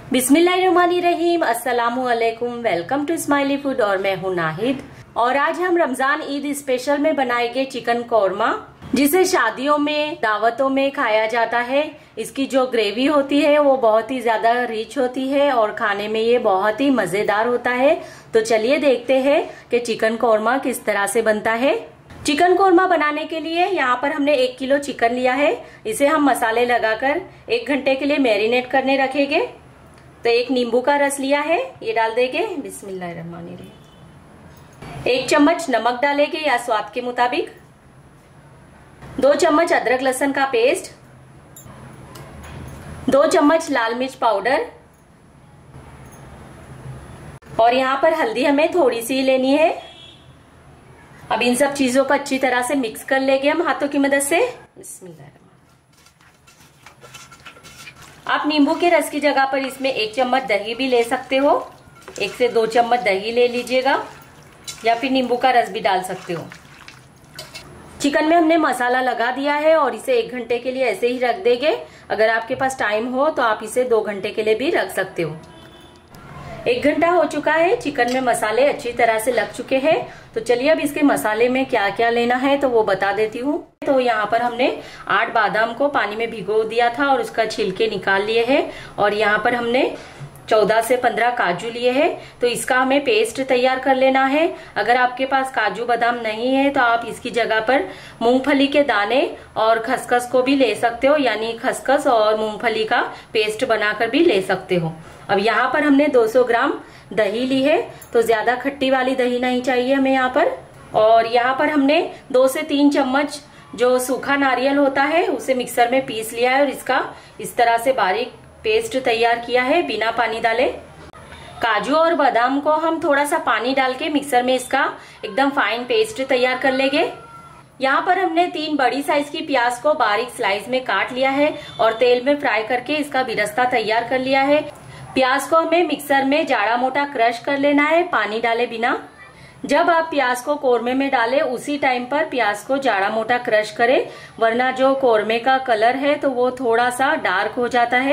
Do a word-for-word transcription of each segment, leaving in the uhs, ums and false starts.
बिस्मिल्लाहिर्रहमानिर्रहीम, अस्सलामु अलैकुम। वेलकम टू स्माइली फूड और मैं हूं नाहिद। और आज हम रमजान ईद स्पेशल में बनाएंगे चिकन कौरमा, जिसे शादियों में, दावतों में खाया जाता है। इसकी जो ग्रेवी होती है वो बहुत ही ज्यादा रिच होती है और खाने में ये बहुत ही मजेदार होता है। तो चलिए देखते हैं कि चिकन कौरमा किस तरह से बनता है। चिकन कौरमा बनाने के लिए यहाँ पर हमने एक किलो चिकन लिया है। इसे हम मसाले लगाकर एक घंटे के लिए मैरिनेट करने रखेंगे। तो एक नींबू का रस लिया है, ये डाल देंगे। बिस्मिल्लाहिर्रहमानिर्रहीम। एक चम्मच नमक डालेंगे या स्वाद के मुताबिक। दो चम्मच अदरक लहसुन का पेस्ट, दो चम्मच लाल मिर्च पाउडर, और यहाँ पर हल्दी हमें थोड़ी सी लेनी है। अब इन सब चीजों को अच्छी तरह से मिक्स कर लेंगे हम हाथों की मदद से। बिस्मिल्लाह। आप नींबू के रस की जगह पर इसमें एक चम्मच दही भी ले सकते हो। एक से दो चम्मच दही ले लीजिएगा या फिर नींबू का रस भी डाल सकते हो। चिकन में हमने मसाला लगा दिया है और इसे एक घंटे के लिए ऐसे ही रख देंगे। अगर आपके पास टाइम हो तो आप इसे दो घंटे के लिए भी रख सकते हो। एक घंटा हो चुका है, चिकन में मसाले अच्छी तरह से लग चुके हैं। तो चलिए अब इसके मसाले में क्या क्या लेना है तो वो बता देती हूँ। तो यहाँ पर हमने आठ बादाम को पानी में भिगो दिया था और उसका छिलके निकाल लिए हैं। और यहाँ पर हमने चौदह से पंद्रह काजू लिए हैं। तो इसका हमें पेस्ट तैयार कर लेना है। अगर आपके पास काजू बादाम नहीं है तो आप इसकी जगह पर मूंगफली के दाने और खसखस को भी ले सकते हो, यानी खसखस और मूंगफली का पेस्ट बनाकर भी ले सकते हो। अब यहाँ पर हमने दो सौ ग्राम दही ली है। तो ज्यादा खट्टी वाली दही नहीं चाहिए हमें यहाँ पर। और यहाँ पर हमने दो से तीन चम्मच जो सूखा नारियल होता है उसे मिक्सर में पीस लिया है और इसका इस तरह से बारीक पेस्ट तैयार किया है बिना पानी डाले। काजू और बादाम को हम थोड़ा सा पानी डाल के मिक्सर में इसका एकदम फाइन पेस्ट तैयार कर लेंगे। यहाँ पर हमने तीन बड़ी साइज की प्याज को बारीक स्लाइस में काट लिया है और तेल में फ्राई करके इसका बिरस्ता तैयार कर लिया है। प्याज को हमें मिक्सर में जाड़ा मोटा क्रश कर लेना है, पानी डाले बिना। जब आप प्याज को कोरमे में डालें उसी टाइम पर प्याज को जाड़ा मोटा क्रश करें, वरना जो कोरमे का कलर है तो वो थोड़ा सा डार्क हो जाता है।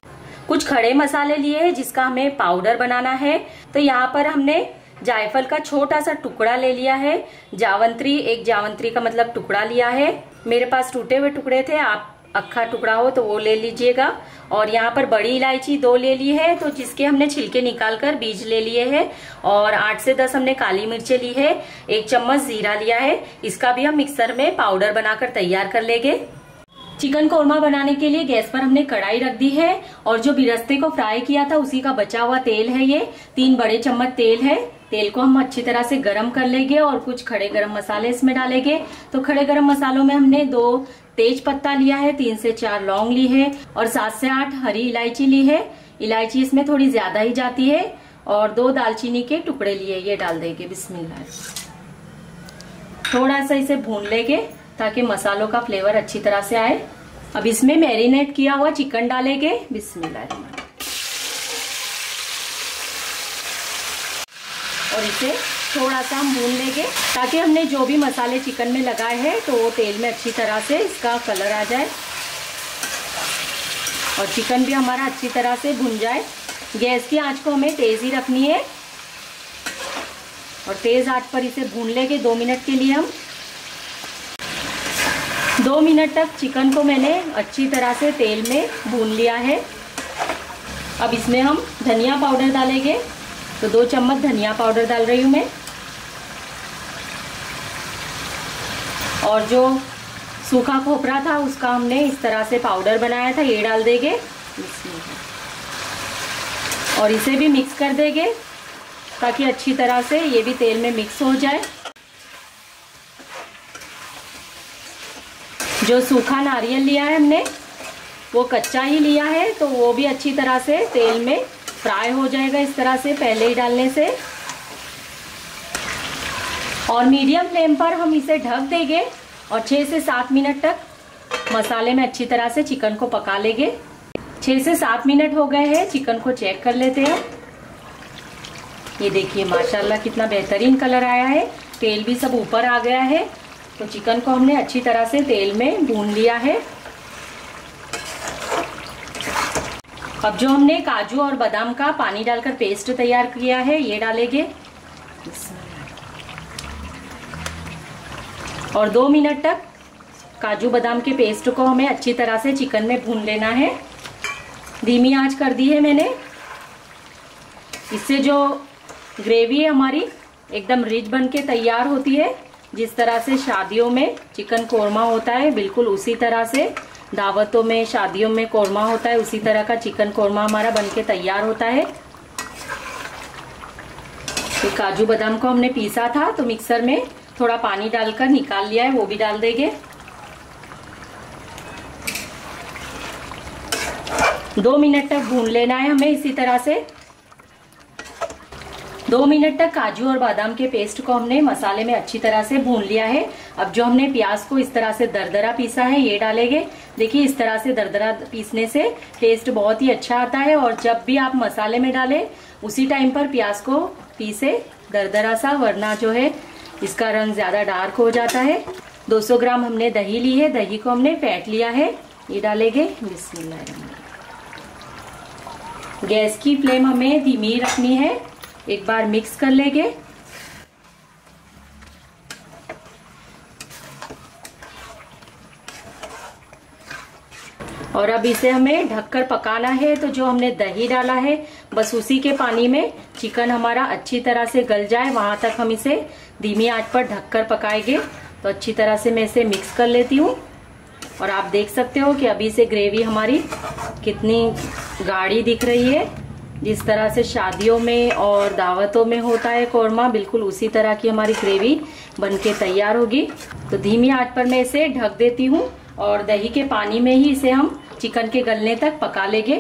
कुछ खड़े मसाले लिए हैं जिसका हमें पाउडर बनाना है। तो यहाँ पर हमने जायफल का छोटा सा टुकड़ा ले लिया है। जावंत्री, एक जावंत्री का मतलब टुकड़ा लिया है। मेरे पास टूटे हुए टुकड़े थे, आप अक्खा टुकड़ा हो तो वो ले लीजिएगा। और यहाँ पर बड़ी इलायची दो ले ली है, तो जिसके हमने छिलके निकालकर बीज ले लिए हैं। और आठ से दस हमने काली मिर्चें ली है। एक चम्मच जीरा लिया है, इसका भी हम मिक्सर में पाउडर बनाकर तैयार कर लेंगे। चिकन कौरमा बनाने के लिए गैस पर हमने कढ़ाई रख दी है और जो बिरस्ते को फ्राई किया था उसी का बचा हुआ तेल है। ये तीन बड़े चम्मच तेल है। तेल को हम अच्छी तरह से गरम कर लेंगे और कुछ खड़े गरम मसाले इसमें डालेंगे। तो खड़े गरम मसालों में हमने दो तेज पत्ता लिया है, तीन से चार लौंग ली है और सात से आठ हरी इलायची ली है। इलायची इसमें थोड़ी ज्यादा ही जाती है। और दो दालचीनी के टुकड़े लिए, ये डाल देंगे। बिस्मिल्लाह। थोड़ा सा इसे भून लेंगे ताकि मसालों का फ्लेवर अच्छी तरह से आए। अब इसमें मैरिनेट किया हुआ चिकन डालेंगे। बिस्मिल्लाह। और इसे थोड़ा सा हम भून लेंगे ताकि हमने जो भी मसाले चिकन में लगाए हैं तो वो तेल में अच्छी तरह से इसका कलर आ जाए और चिकन भी हमारा अच्छी तरह से भुन जाए। गैस की आंच को हमें तेज ही रखनी है और तेज आंच पर इसे भून लेंगे दो मिनट के लिए। हम दो मिनट तक चिकन को मैंने अच्छी तरह से तेल में भून लिया है। अब इसमें हम धनिया पाउडर डालेंगे। तो दो चम्मच धनिया पाउडर डाल रही हूँ मैं। और जो सूखा खोपरा था उसका हमने इस तरह से पाउडर बनाया था, ये डाल देंगे। और इसे भी मिक्स कर देंगे ताकि अच्छी तरह से ये भी तेल में मिक्स हो जाए। जो सूखा नारियल लिया है हमने वो कच्चा ही लिया है, तो वो भी अच्छी तरह से तेल में फ्राई हो जाएगा इस तरह से पहले ही डालने से। और मीडियम फ्लेम पर हम इसे ढक देंगे और छह से सात मिनट तक मसाले में अच्छी तरह से चिकन को पका लेंगे। छह से सात मिनट हो गए हैं, चिकन को चेक कर लेते हैं। ये देखिए माशाल्लाह कितना बेहतरीन कलर आया है, तेल भी सब ऊपर आ गया है। तो चिकन को हमने अच्छी तरह से तेल में भून लिया है। अब जो हमने काजू और बादाम का पानी डालकर पेस्ट तैयार किया है ये डालेंगे और दो मिनट तक काजू बादाम के पेस्ट को हमें अच्छी तरह से चिकन में भून लेना है। धीमी आंच कर दी है मैंने। इससे जो ग्रेवी है हमारी एकदम रिच बन के तैयार होती है। जिस तरह से शादियों में चिकन कोरमा होता है बिल्कुल उसी तरह से दावतों में शादियों में कोरमा होता है, उसी तरह का चिकन कोरमा हमारा बनके तैयार होता है। तो काजू बादाम को हमने पीसा था तो मिक्सर में थोड़ा पानी डालकर निकाल लिया है, वो भी डाल देंगे। दो मिनट तक भून लेना है हमें इसी तरह से। दो मिनट तक काजू और बादाम के पेस्ट को हमने मसाले में अच्छी तरह से भून लिया है। अब जो हमने प्याज को इस तरह से दरदरा पीसा है ये डालेंगे। देखिए इस तरह से दरदरा पीसने से टेस्ट बहुत ही अच्छा आता है। और जब भी आप मसाले में डालें उसी टाइम पर प्याज को पीसे दरदरा सा, वरना जो है इसका रंग ज्यादा डार्क हो जाता है। दो सौ ग्राम हमने दही ली है, दही को हमने फेंट लिया है, ये डालेंगे। बिस्मिल्लाह। गैस की फ्लेम हमें धीमी रखनी है। एक बार मिक्स कर लेंगे। और अब इसे हमें ढककर पकाना है। तो जो हमने दही डाला है बस उसी के पानी में चिकन हमारा अच्छी तरह से गल जाए वहां तक हम इसे धीमी आंच पर ढककर पकाएंगे। तो अच्छी तरह से मैं इसे मिक्स कर लेती हूँ। और आप देख सकते हो कि अभी से ग्रेवी हमारी कितनी गाढ़ी दिख रही है। जिस तरह से शादियों में और दावतों में होता है कोरमा, बिल्कुल उसी तरह की हमारी ग्रेवी बनके तैयार होगी। तो धीमी आंच पर मैं इसे ढक देती हूँ और दही के पानी में ही इसे हम चिकन के गलने तक पका लेंगे।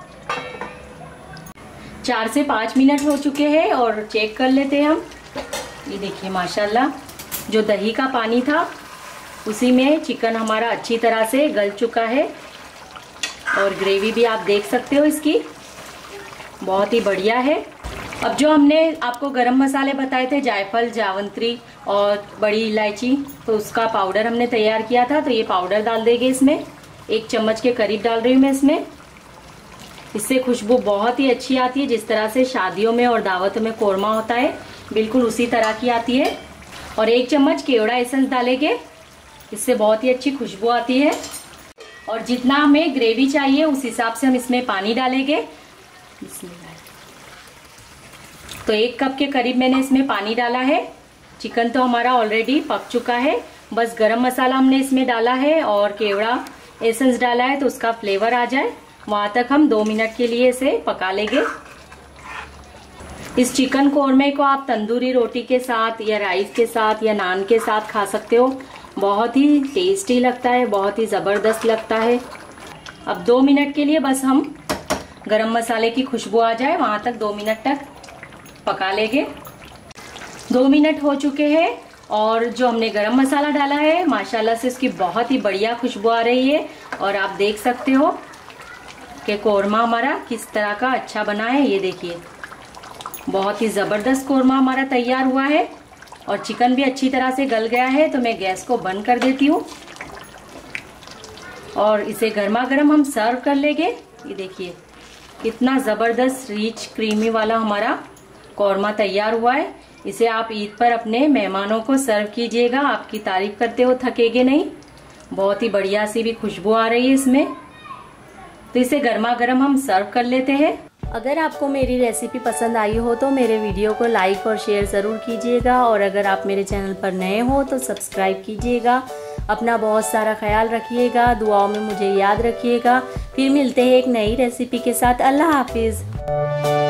चार से पाँच मिनट हो चुके हैं और चेक कर लेते हैं हम। ये देखिए माशाल्लाह जो दही का पानी था उसी में चिकन हमारा अच्छी तरह से गल चुका है। और ग्रेवी भी आप देख सकते हो इसकी बहुत ही बढ़िया है। अब जो हमने आपको गरम मसाले बताए थे जायफल, जावंत्री और बड़ी इलायची, तो उसका पाउडर हमने तैयार किया था। तो ये पाउडर डाल देंगे इसमें। एक चम्मच के करीब डाल रही हूँ मैं इसमें। इससे खुशबू बहुत ही अच्छी आती है। जिस तरह से शादियों में और दावतों में कोरमा होता है बिल्कुल उसी तरह की आती है। और एक चम्मच केवड़ा एसेंस डालेंगे, इससे बहुत ही अच्छी खुशबू आती है। और जितना हमें ग्रेवी चाहिए उस हिसाब से हम इसमें पानी डालेंगे। तो एक कप के करीब मैंने इसमें पानी डाला है। चिकन तो हमारा ऑलरेडी पक चुका है, बस गरम मसाला हमने इसमें डाला है और केवड़ा एसेंस डाला है तो उसका फ्लेवर आ जाए वहां तक हम दो मिनट के लिए इसे पका लेंगे। इस चिकन कोरमे को आप तंदूरी रोटी के साथ या राइस के साथ या नान के साथ खा सकते हो। बहुत ही टेस्टी लगता है, बहुत ही जबरदस्त लगता है। अब दो मिनट के लिए बस हम गरम मसाले की खुशबू आ जाए वहां तक दो मिनट तक पका लेंगे। दो मिनट हो चुके हैं और जो हमने गरम मसाला डाला है माशाल्लाह से इसकी बहुत ही बढ़िया खुशबू आ रही है। और आप देख सकते हो कि कोरमा हमारा किस तरह का अच्छा बना है। ये देखिए बहुत ही जबरदस्त कोरमा हमारा तैयार हुआ है और चिकन भी अच्छी तरह से गल गया है। तो मैं गैस को बंद कर देती हूँ और इसे गर्मा गर्म हम सर्व कर लेंगे। ये देखिए कितना जबरदस्त रिच क्रीमी वाला हमारा कोरमा तैयार हुआ है। इसे आप ईद पर अपने मेहमानों को सर्व कीजिएगा, आपकी तारीफ करते हो थकेगे नहीं। बहुत ही बढ़िया सी भी खुशबू आ रही है इसमें। तो इसे गर्मा गर्म हम सर्व कर लेते हैं। अगर आपको मेरी रेसिपी पसंद आई हो तो मेरे वीडियो को लाइक और शेयर ज़रूर कीजिएगा। और अगर आप मेरे चैनल पर नए हो तो सब्सक्राइब कीजिएगा। अपना बहुत सारा ख्याल रखिएगा, दुआओं में मुझे याद रखिएगा। फिर मिलते हैं एक नई रेसिपी के साथ। अल्लाह हाफिज़।